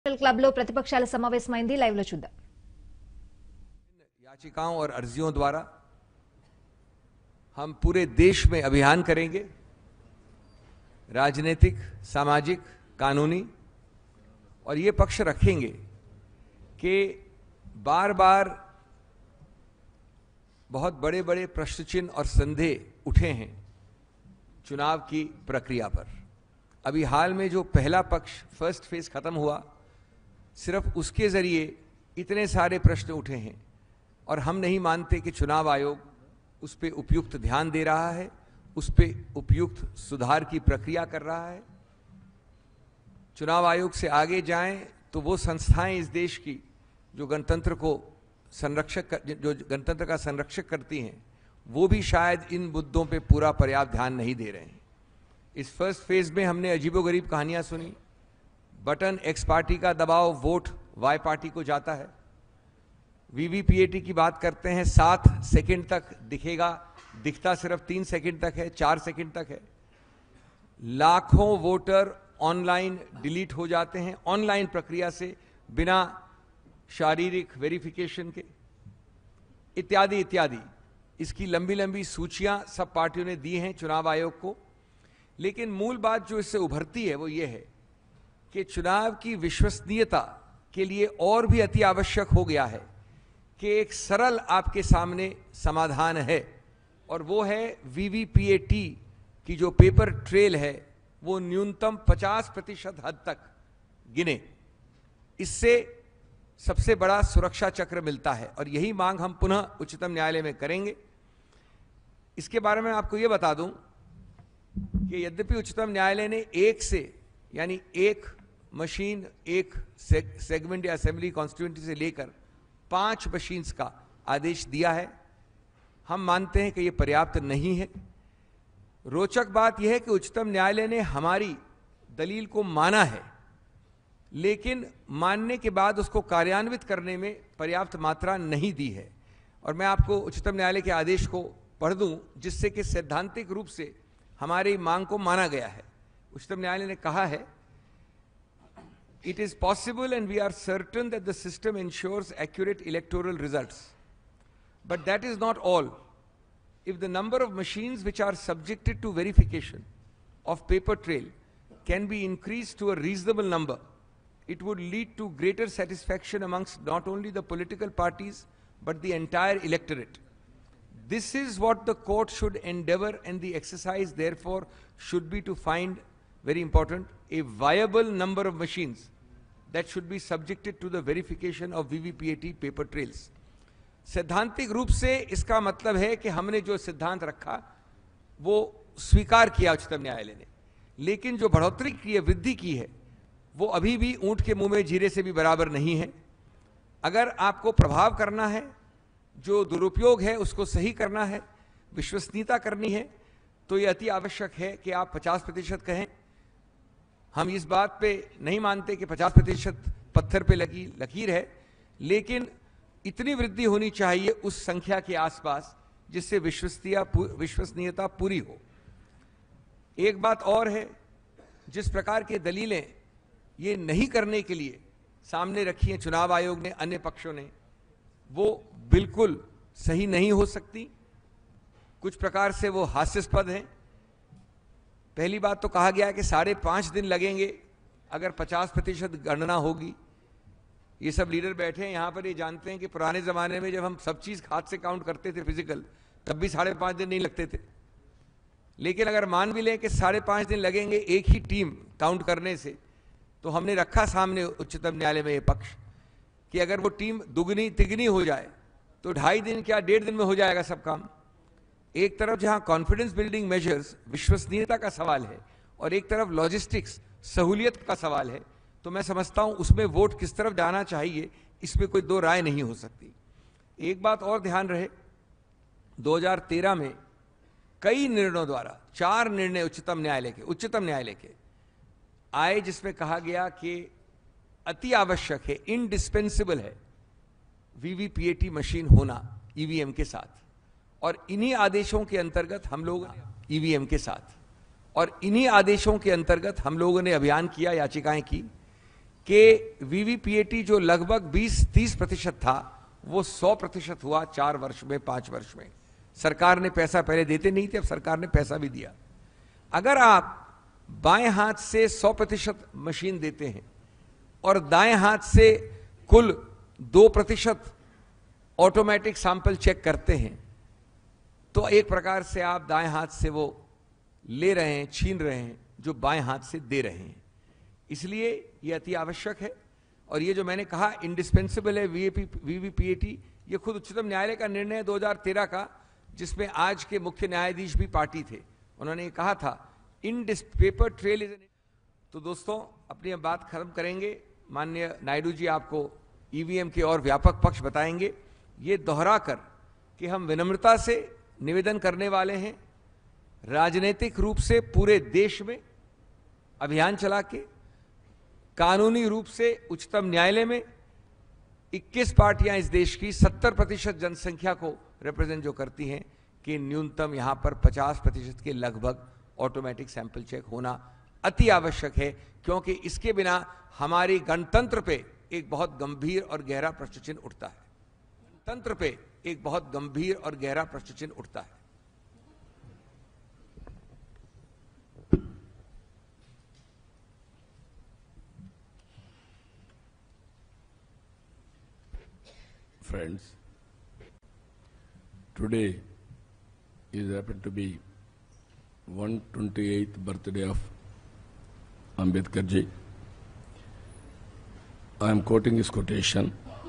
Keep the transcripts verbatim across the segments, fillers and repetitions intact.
Club लो प्रतिपक्षाల సమావేశమైంది live లో చూద్దాం। याचिकाओं और अर्जियों द्वारा हम पूरे देश में अभियान करेंगे, राजनीतिक, सामाजिक, कानूनी, और ये पक्ष रखेंगे कि बार बार बहुत बड़े बड़े प्रश्न चिन्ह और संदेह उठे हैं चुनाव की प्रक्रिया पर। अभी हाल में जो पहला पक्ष फर्स्ट फेज खत्म हुआ, सिर्फ उसके जरिए इतने सारे प्रश्न उठे हैं और हम नहीं मानते कि चुनाव आयोग उस पर उपयुक्त ध्यान दे रहा है, उस पर उपयुक्त सुधार की प्रक्रिया कर रहा है। चुनाव आयोग से आगे जाएं तो वो संस्थाएं इस देश की जो गणतंत्र को संरक्षक जो गणतंत्र का संरक्षक करती हैं, वो भी शायद इन मुद्दों पे पूरा पर्याप्त ध्यान नहीं दे रहे हैं। इस फर्स्ट फेज में हमने अजीबोगरीब कहानियां सुनी। बटन एक्स पार्टी का दबाव वोट वाई पार्टी को जाता है। वीवीपीएटी की बात करते हैं, सात सेकंड तक दिखेगा, दिखता सिर्फ तीन सेकंड तक है, चार सेकंड तक है। लाखों वोटर ऑनलाइन डिलीट हो जाते हैं, ऑनलाइन प्रक्रिया से, बिना शारीरिक वेरिफिकेशन के, इत्यादि इत्यादि। इसकी लंबी लंबी सूचियां सब पार्टियों ने दी हैं चुनाव आयोग को। लेकिन मूल बात जो इससे उभरती है वो ये है कि चुनाव की विश्वसनीयता के लिए और भी अति आवश्यक हो गया है कि एक सरल आपके सामने समाधान है, और वो है वीवीपीएटी की जो पेपर ट्रेल है वो न्यूनतम पचास प्रतिशत हद तक गिने। इससे सबसे बड़ा सुरक्षा चक्र मिलता है और यही मांग हम पुनः उच्चतम न्यायालय में करेंगे। इसके बारे में आपको ये बता दूं कि यद्यपि उच्चतम न्यायालय ने एक से यानी एक मशीन, एक सेगमेंट या असेंबली कॉन्स्टिट्यूएंसी से लेकर पांच मशीन्स का आदेश दिया है, हम मानते हैं कि यह पर्याप्त नहीं है। रोचक बात यह है कि उच्चतम न्यायालय ने हमारी दलील को माना है, लेकिन मानने के बाद उसको कार्यान्वित करने में पर्याप्त मात्रा नहीं दी है। और मैं आपको उच्चतम न्यायालय के आदेश को पढ़ दूं, जिससे कि सैद्धांतिक रूप से हमारी मांग को माना गया है। उच्चतम न्यायालय ने कहा है, It is possible and we are certain that the system ensures accurate electoral results. But that is not all. If the number of machines which are subjected to verification of paper trail can be increased to a reasonable number, it would lead to greater satisfaction amongst not only the political parties but the entire electorate. This is what the court should endeavor, and the exercise therefore should be to find, very important, a viable number of machines that should be subjected to the verification of V V P A T paper trails. सैद्धांतिक रूप से इसका मतलब है कि हमने जो सिद्धांत रखा वो स्वीकार किया उच्चतम न्यायालय ने, लेकिन जो बढ़ोतरी की है, वृद्धि की है, वो अभी भी ऊंट के मुंह में जीरे से भी बराबर नहीं है। अगर आपको प्रभाव करना है, जो दुरुपयोग है उसको सही करना है, विश्वसनीयता करनी है, तो ये अति आवश्यक है कि आप पचास प्रतिशत कहें। हम इस बात पे नहीं मानते कि पचास प्रतिशत पत्थर पे लगी लकीर है, लेकिन इतनी वृद्धि होनी चाहिए उस संख्या के आसपास जिससे विश्वसनीयता पूरी हो। एक बात और है, जिस प्रकार के दलीलें ये नहीं करने के लिए सामने रखी हैं चुनाव आयोग ने, अन्य पक्षों ने, वो बिल्कुल सही नहीं हो सकती। कुछ प्रकार से वो हास्यास्पद हैं। पहली बात तो कहा गया है कि साढ़े पांच दिन लगेंगे अगर पचास प्रतिशत गणना होगी। ये सब लीडर बैठे हैं यहाँ पर, ये जानते हैं कि पुराने ज़माने में जब हम सब चीज़ हाथ से काउंट करते थे फिजिकल, तब भी साढ़े पाँच दिन नहीं लगते थे। लेकिन अगर मान भी लें कि साढ़े पाँच दिन लगेंगे एक ही टीम काउंट करने से, तो हमने रखा सामने उच्चतम न्यायालय में ये पक्ष कि अगर वो टीम दुगनी तिगनी हो जाए तो ढाई दिन क्या डेढ़ दिन में हो जाएगा सब काम। एक तरफ जहां कॉन्फिडेंस बिल्डिंग मेजर्स, विश्वसनीयता का सवाल है, और एक तरफ लॉजिस्टिक्स, सहूलियत का सवाल है, तो मैं समझता हूं उसमें वोट किस तरफ जाना चाहिए, इसमें कोई दो राय नहीं हो सकती। एक बात और ध्यान रहे, दो हज़ार तेरह में कई निर्णयों द्वारा, चार निर्णय उच्चतम न्यायालय के उच्चतम न्यायालय के आए जिसमें कहा गया कि अति आवश्यक है, इंडिस्पेंसिबल है वीवीपीएटी मशीन होना ईवीएम के साथ। और इन्हीं आदेशों के अंतर्गत हम लोग ईवीएम के साथ और इन्हीं आदेशों के अंतर्गत हम लोगों ने अभियान किया, याचिकाएं की कि वीवीपीएटी जो लगभग बीस तीस प्रतिशत था वो सौ प्रतिशत हुआ चार वर्ष में, पांच वर्ष में। सरकार ने पैसा, पहले देते नहीं थे, अब सरकार ने पैसा भी दिया। अगर आप बाएं हाथ से सौ प्रतिशत मशीन देते हैं और दाएं हाथ से कुल दो प्रतिशत ऑटोमेटिक सैंपल चेक करते हैं, तो एक प्रकार से आप दाएं हाथ से वो ले रहे हैं, छीन रहे हैं, जो बाएं हाथ से दे रहे हैं। इसलिए ये अति आवश्यक है। और ये जो मैंने कहा इंडिस्पेंसिबल है वीवीपीएटी, ये खुद उच्चतम न्यायालय का निर्णय है दो हज़ार तेरह का, जिसमें आज के मुख्य न्यायाधीश भी पार्टी थे। उन्होंने कहा था इंडिस पेपर ट्रेल इज। तो दोस्तों, अपनी अब बात खत्म करेंगे। माननीय नायडू जी आपको ईवीएम के और व्यापक पक्ष बताएंगे। ये दोहरा कर कि हम विनम्रता से निवेदन करने वाले हैं, राजनीतिक रूप से पूरे देश में अभियान चला के, कानूनी रूप से उच्चतम न्यायालय में इक्कीस पार्टियां इस देश की सत्तर प्रतिशत जनसंख्या को रिप्रेजेंट जो करती हैं, कि न्यूनतम यहां पर पचास प्रतिशत के लगभग ऑटोमेटिक सैंपल चेक होना अति आवश्यक है, क्योंकि इसके बिना हमारी गणतंत्र पे एक बहुत गंभीर और गहरा प्रश्न चिन्ह उठता है। गणतंत्र पे एक बहुत गंभीर और गहरा प्रश्न चिन्ह उठता है। Friends, today is happened to be one hundred twenty-eighth birthday of Ambedkar ji. I am quoting his quotation.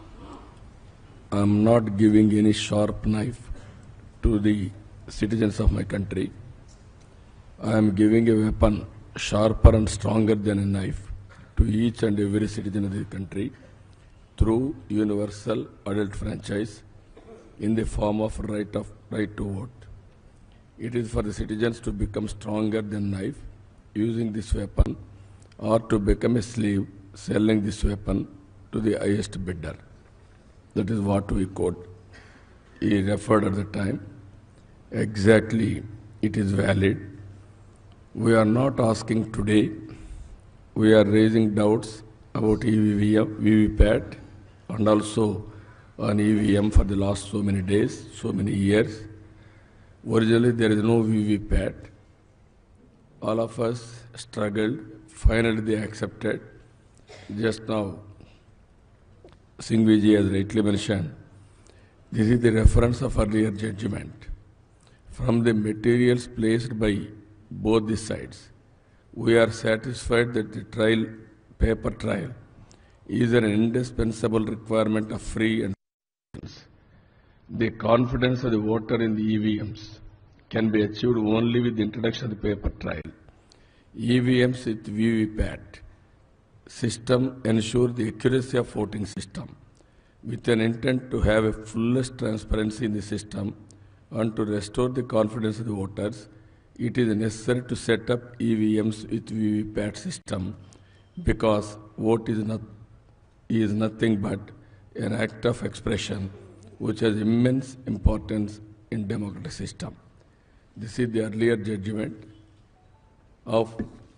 I am not giving any sharp knife to the citizens of my country. I am giving a weapon sharper and stronger than a knife to each and every citizen of the country through universal adult franchise in the form of right of right to vote. It is for the citizens to become stronger than knife using this weapon, or to become a slave selling this weapon to the highest bidder. That is what we quote. He referred at the time. Exactly, it is valid. We are not asking today. We are raising doubts about E V M V V P A T and also on E V M for the last so many days, so many years. Originally there is no V V P A T. All of us struggled, finally they accepted. Just now, Singhvi has rightly mentioned, this is the reference of earlier judgment. From the materials placed by both the sides, we are satisfied that the trial, paper trial, is an indispensable requirement of free and the confidence of the voter in the E V Ms can be achieved only with the introduction of the paper trial. E V Ms with V V P A T system ensure the accuracy of voting system with an intent to have a fullest transparency in the system and to restore the confidence of the voters. It is necessary to set up E V Ms with V V P A T system because vote is not is nothing but an act of expression which has immense importance in democratic system. This is the earlier judgment of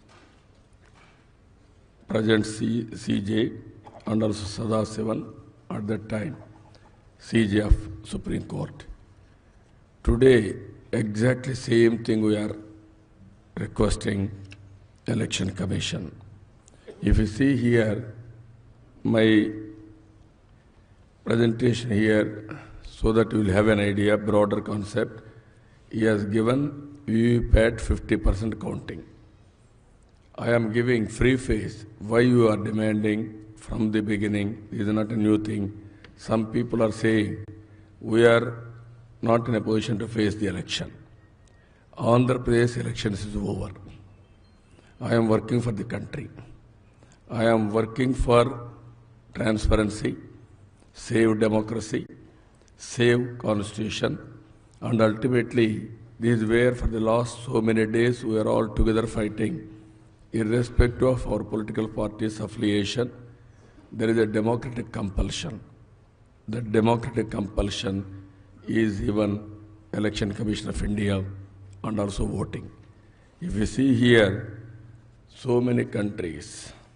present C, CJ and also Sadasivan at that time, C J of Supreme Court. Today, exactly same thing we are requesting Election Commission. If you see here, my presentation here, so that you will have an idea, broader concept, he has given V V P A T fifty percent counting. I am giving free face. Why you are demanding from the beginning? This is not a new thing. Some people are saying we are not in a position to face the election. Andhra Pradesh elections is over. I am working for the country. I am working for transparency, save democracy, save constitution, and ultimately this is where for the last so many days we are all together fighting. Irrespective of our political party's affiliation, there is a democratic compulsion. The democratic compulsion is even Election Commission of India and also voting. If you see here, so many countries,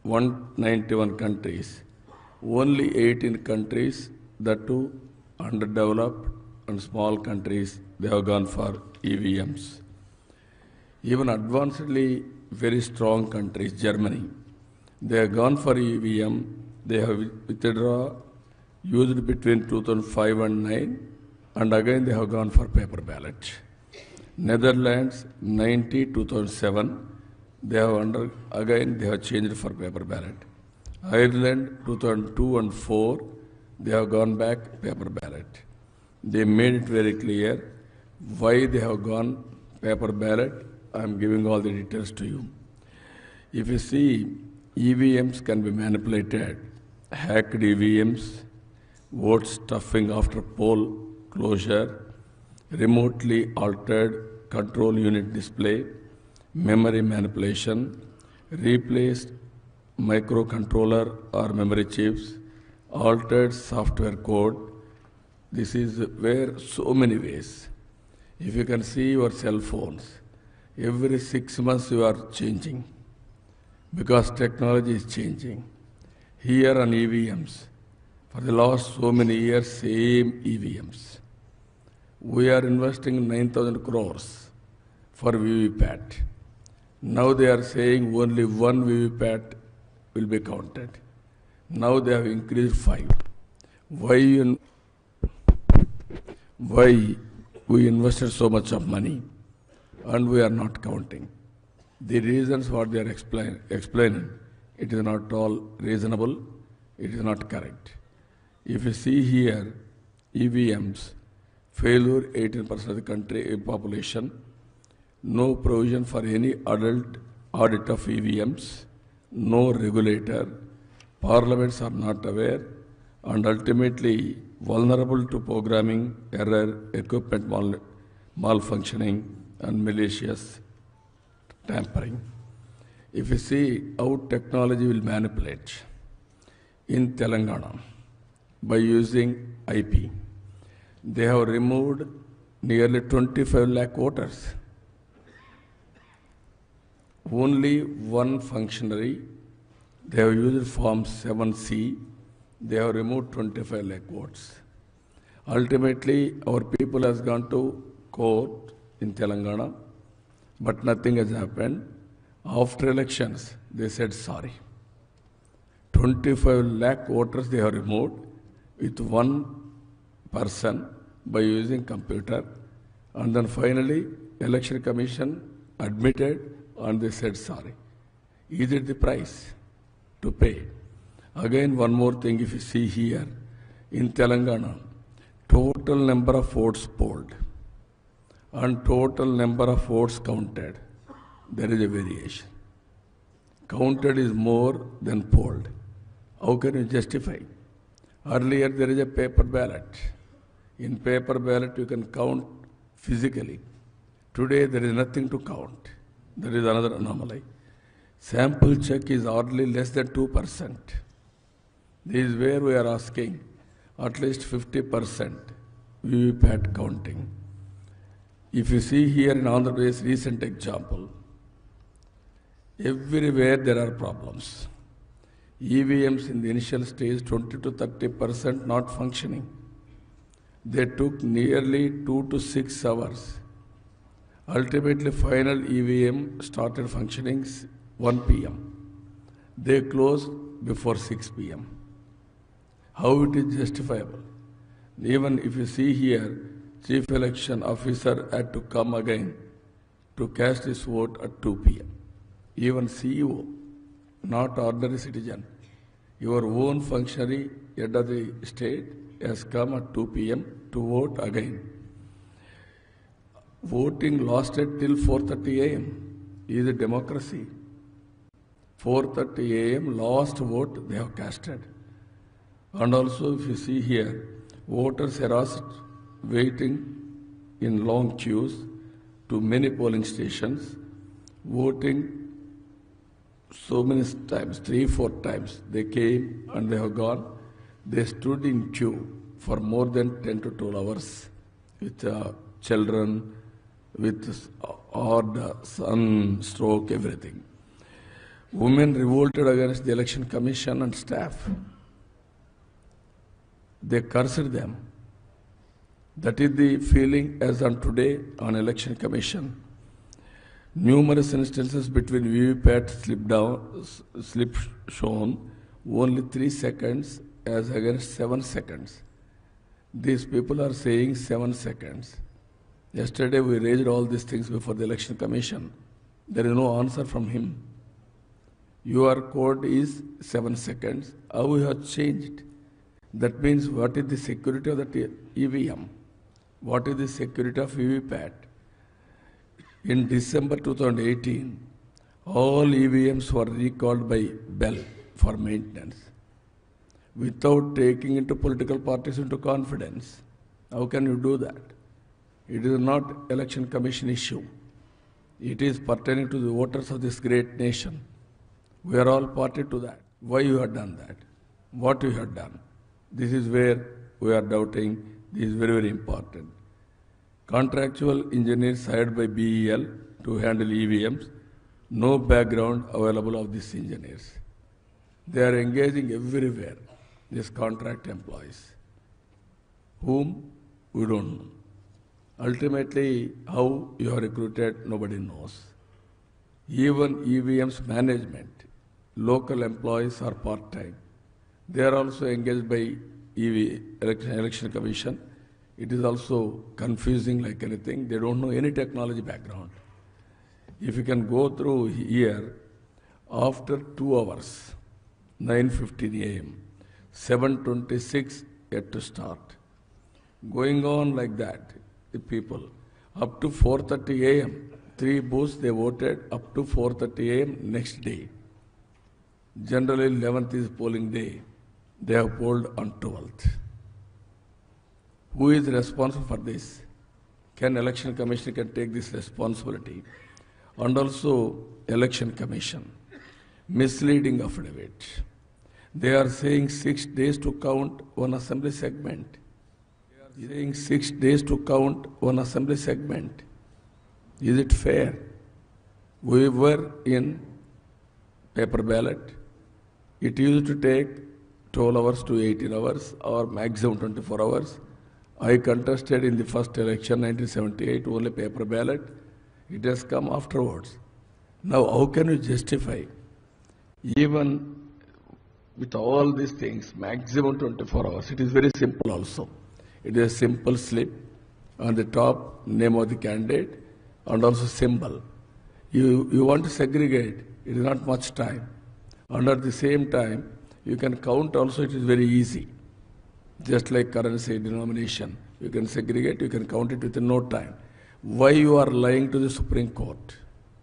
one hundred ninety-one countries, only eighteen countries, that too underdeveloped and small countries, they have gone for E V Ms. Even advancedly very strong countries, Germany, they have gone for E V M. They have withdrawn, used between two thousand five and nine, and again they have gone for paper ballot. Netherlands, ninety, two thousand seven, they have under, again they have changed for paper ballot. Ireland, two thousand two and four, they have gone back paper ballot. They made it very clear why they have gone paper ballot. I am giving all the details to you. If you see, E V Ms can be manipulated, hacked E V Ms, vote stuffing after poll closure, remotely altered control unit display, memory manipulation, replaced microcontroller or memory chips, altered software code. This is where so many ways. If you can see your cell phones, every six months you are changing because technology is changing. Here on E V Ms, for the last so many years, same E V Ms. We are investing nine thousand crores for V V P A T. Now they are saying only one V V P A T will be counted. Now they have increased five. Why, in, why we invested so much of money and we are not counting? The reasons what they are explain, explaining, it is not all reasonable, it is not correct. If you see here, E V Ms, failure eighteen percent of the country population, no provision for any adult audit of E V Ms, no regulator, parliaments are not aware, and ultimately vulnerable to programming error, equipment mal malfunctioning, and malicious tampering. If you see how technology will manipulate in Telangana by using I P, they have removed nearly twenty-five lakh voters. Only one functionary, they have used Form seven C, they have removed twenty-five lakh votes. Ultimately, our people has gone to court in Telangana, but nothing has happened. After elections, they said sorry. twenty-five lakh voters they have removed with one person by using computer, and then finally, Election Commission admitted and they said sorry. Is it the price to pay? Again, one more thing, if you see here, in Telangana, total number of votes polled and total number of votes counted, there is a variation. Counted is more than polled. How can you justify? Earlier, there is a paper ballot. In paper ballot, you can count physically. Today, there is nothing to count. There is another anomaly. Sample check is hardly less than two percent. This is where we are asking at least fifty percent V V P A T counting. If you see here in Andhra Pradesh, recent example, everywhere there are problems. E V Ms in the initial stage, twenty to thirty percent not functioning. They took nearly two to six hours. Ultimately, final E V M started functioning one P M They closed before six P M How it is justifiable? Even if you see here, Chief Election Officer had to come again to cast his vote at two P M Even C E O, not ordinary citizen, your own functionary, head of the state, has come at two P M to vote again. Voting lasted till four thirty A M Is a democracy. four thirty A M last vote they have casted. And also, if you see here, voters harassed, waiting in long queues to many polling stations, voting so many times, three, four times. They came and they have gone. They stood in queue for more than ten to twelve hours with uh, children, with odd sun, stroke, everything. Women revolted against the election commission and staff. They cursed them. That is the feeling as on today on election commission. Numerous instances between V V P A T slip down, slip shown only three seconds as against seven seconds. These people are saying seven seconds. Yesterday we raised all these things before the election commission. There is no answer from him. Your code is seven seconds. How you have changed? That means what is the security of the E V M? What is the security of V V P A T? In December two thousand eighteen, all E V Ms were recalled by Bell for maintenance without taking into political parties into confidence. How can you do that? It is not election commission issue. It is pertaining to the voters of this great nation. We are all party to that. Why you have done that? What you have done? This is where we are doubting. This is very, very important. Contractual engineers hired by B E L to handle E V Ms, no background available of these engineers. They are engaging everywhere, these contract employees, whom we don't know. Ultimately, how you are recruited, nobody knows. Even E V Ms management, local employees are part-time. They are also engaged by E V election, election commission. It is also confusing like anything. They don't know any technology background. If you can go through here, after two hours, nine fifteen A M, seven twenty-six yet to start. Going on like that, the people, up to four thirty A M, three booths they voted up to four thirty A M next day. Generally, eleventh is polling day. They have polled on twelfth. Who is responsible for this? Can election commission can take this responsibility? And also election commission, misleading affidavit. They are saying six days to count one assembly segment. They are saying six days to count one assembly segment. Is it fair? We were in paper ballot. It used to take twelve hours to eighteen hours or maximum twenty-four hours. I contested in the first election, nineteen seventy-eight, only paper ballot. It has come afterwards. Now, how can you justify, even with all these things, maximum twenty-four hours? It is very simple also. It is a simple slip on the top, name of the candidate, and also symbol. You, you want to segregate, it is not much time. And at the same time, you can count also, it is very easy. Just like currency denomination, you can segregate, you can count it within no time. Why you are lying to the Supreme Court?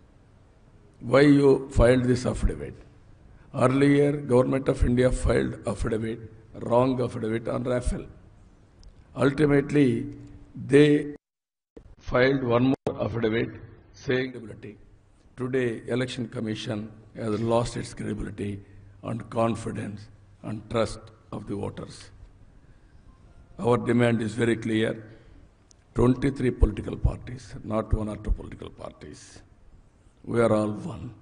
Why you filed this affidavit? Earlier, Government of India filed affidavit, wrong affidavit on Rafale. Ultimately, they filed one more affidavit saying credibility. Today, Election Commission has lost its credibility and confidence and trust of the voters. Our demand is very clear. twenty-three political parties, not one or two political parties. We are all one.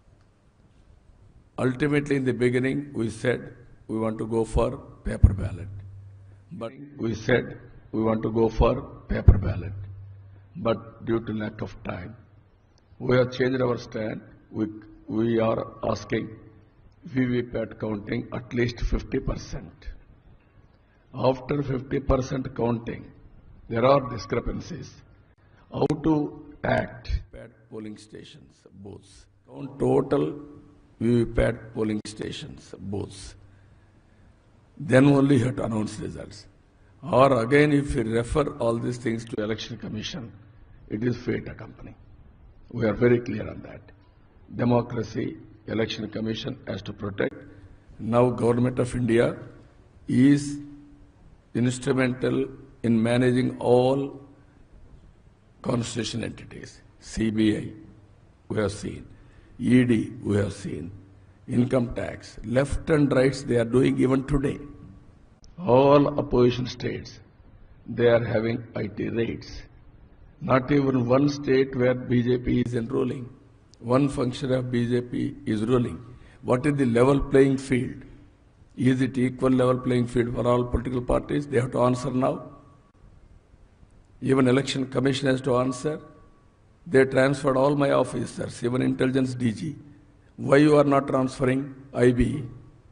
Ultimately, in the beginning, we said we want to go for paper ballot. But we said we want to go for paper ballot. But due to lack of time, we have changed our stand. We, we are asking V V P A T counting at least fifty percent. After fifty percent counting, there are discrepancies. How to act? Polling stations, booths. Count total V V P A T polling stations, booths. Then only you have to announce results. Or again, if you refer all these things to Election Commission, it is fait accompli. We are very clear on that. Democracy, Election Commission has to protect. Now Government of India is instrumental in managing all constitutional entities. C B I, we have seen. E D, we have seen. Income tax, left and rights, they are doing even today. All opposition states, they are having I T raids. Not even one state where B J P is enrolling. one function of B J P is ruling. What is the level playing field? Is it equal level playing field for all political parties? They have to answer now. Even election commission has to answer. They transferred all my officers, even intelligence D G. Why you are not transferring I B?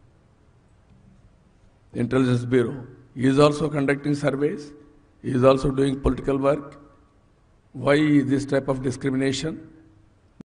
Intelligence Bureau. He is also conducting surveys. He is also doing political work. Why this type of discrimination?